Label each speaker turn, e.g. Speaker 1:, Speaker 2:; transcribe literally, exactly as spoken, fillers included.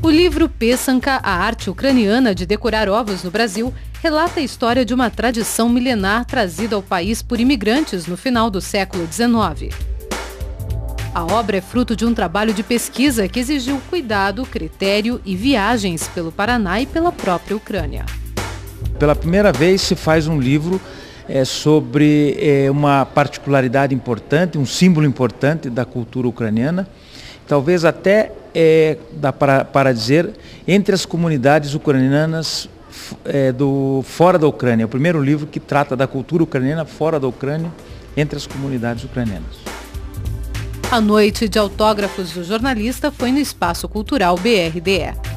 Speaker 1: O livro Pesanka, a arte ucraniana de decorar ovos no Brasil, relata a história de uma tradição milenar trazida ao país por imigrantes no final do século dezenove. A obra é fruto de um trabalho de pesquisa que exigiu cuidado, critério e viagens pelo Paraná e pela própria Ucrânia.
Speaker 2: Pela primeira vez se faz um livro é, sobre é, uma particularidade importante, um símbolo importante da cultura ucraniana, talvez até, é, dá para, para dizer, entre as comunidades ucranianas é, do, fora da Ucrânia. É o primeiro livro que trata da cultura ucraniana fora da Ucrânia, entre as comunidades ucranianas.
Speaker 1: A noite de autógrafos do jornalista foi no Espaço Cultural B R D E.